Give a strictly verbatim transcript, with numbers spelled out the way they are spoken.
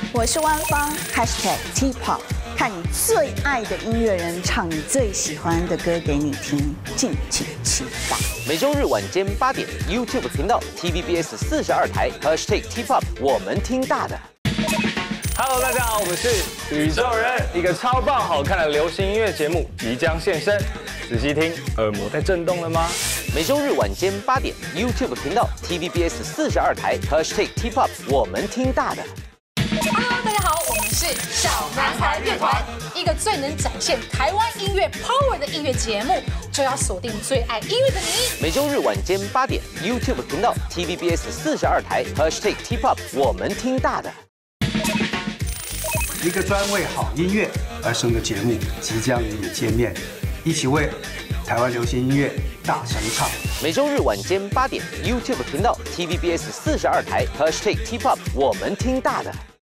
我是万芳 ，#hashtag T Pop， 看你最爱的音乐人唱你最喜欢的歌给你听，敬请期待。 每周日晚间八点 ，YouTube 频道 T V B S 四十二台 #hashtag T Pop， 我们听大的。 Hello， 大家好，我们是宇宙人，一个超棒好看的流行音乐节目即将现身，仔细听，耳膜在震动了吗？ 每周日晚间八点 ，YouTube 频道 T V B S 四十二台 #hashtag T Pop， 我们听大的。 Hello， 大家好，我们是小男孩乐团，一个最能展现台湾音乐 power 的音乐节目，就要锁定最爱音乐的你。 每周日晚间八点 ，YouTube 频道 T V B S 四十二台 #hashtag T Pop， 我们听大的。 一个专为好音乐而生的节目即将与你见面，一起为台湾流行音乐大声唱。 每周日晚间八点 ，YouTube 频道 T V B S 四十二台 #hashtag T Pop， 我们听大的。